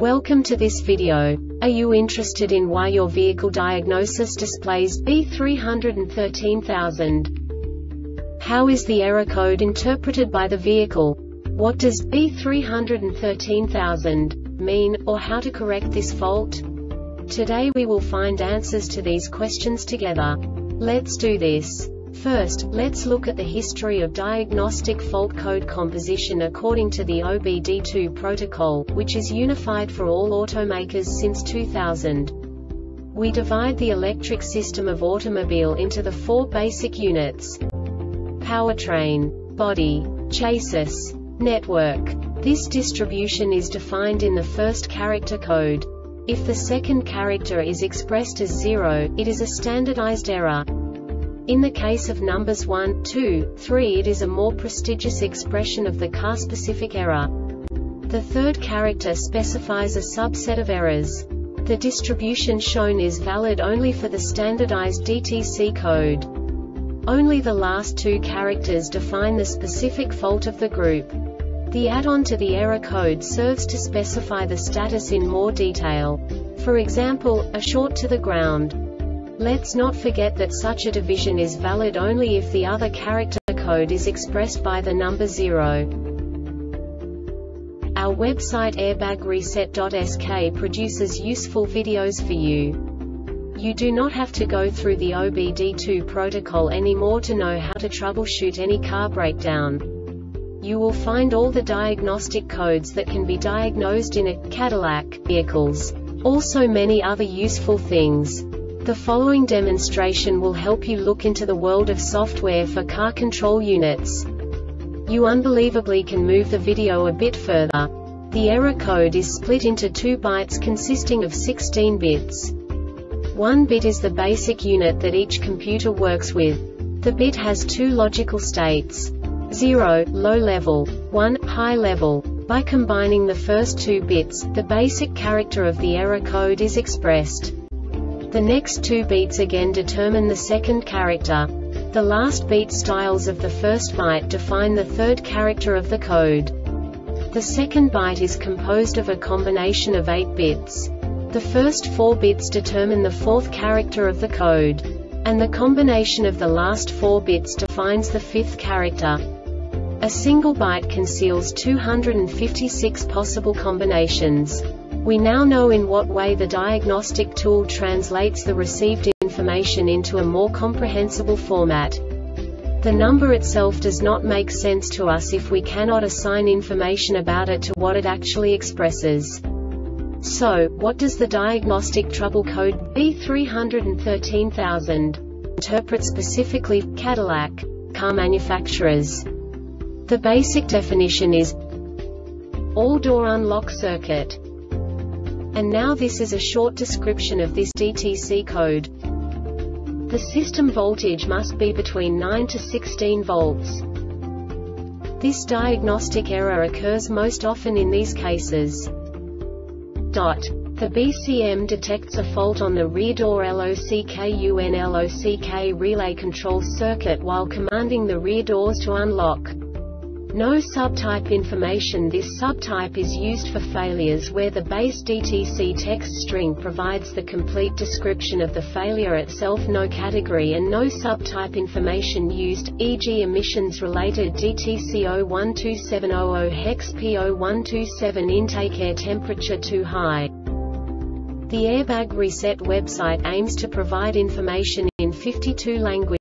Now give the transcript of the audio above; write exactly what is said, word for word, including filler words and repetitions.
Welcome to this video. Are you interested in why your vehicle diagnosis displays B three one three thousand? How is the error code interpreted by the vehicle? What does B three one three thousand mean, or how to correct this fault? Today we will find answers to these questions together. Let's do this. First, let's look at the history of diagnostic fault code composition according to the O B D two protocol, which is unified for all automakers since two thousand. We divide the electric system of automobile into the four basic units: powertrain, body, chassis, network. This distribution is defined in the first character code. If the second character is expressed as zero, it is a standardized error. In the case of numbers one, two, three, it is a more prestigious expression of the car-specific error. The third character specifies a subset of errors. The distribution shown is valid only for the standardized D T C code. Only the last two characters define the specific fault of the group. The add-on to the error code serves to specify the status in more detail. For example, a short to the ground. Let's not forget that such a division is valid only if the other character code is expressed by the number zero. Our website airbag reset dot S K produces useful videos for you. You do not have to go through the O B D two protocol anymore to know how to troubleshoot any car breakdown. You will find all the diagnostic codes that can be diagnosed in a Cadillac vehicles. Also many other useful things. The following demonstration will help you look into the world of software for car control units. You unbelievably can move the video a bit further. The error code is split into two bytes consisting of sixteen bits. One bit is the basic unit that each computer works with. The bit has two logical states: zero, low level, one, high level. By combining the first two bits, the basic character of the error code is expressed. The next two beats again determine the second character. The last beat styles of the first byte define the third character of the code. The second byte is composed of a combination of eight bits. The first four bits determine the fourth character of the code. And the combination of the last four bits defines the fifth character. A single byte conceals two hundred fifty-six possible combinations. We now know in what way the diagnostic tool translates the received information into a more comprehensible format. The number itself does not make sense to us if we cannot assign information about it to what it actually expresses. So, what does the diagnostic trouble code B three one three thousand interpret specifically for Cadillac car manufacturers? The basic definition is all-door unlock circuit. And now this is a short description of this D T C code. The system voltage must be between nine to sixteen volts. This diagnostic error occurs most often in these cases. Dot. The B C M detects a fault on the rear door LOCKUNLOCK relay control circuit while commanding the rear doors to unlock. No subtype information. This subtype is used for failures where the base D T C text string provides the complete description of the failure itself. No category and no subtype information used, for example emissions related D T C zero one two seven zero zero hex P zero one two seven intake air temperature too high. The Airbag Reset website aims to provide information in fifty-two languages.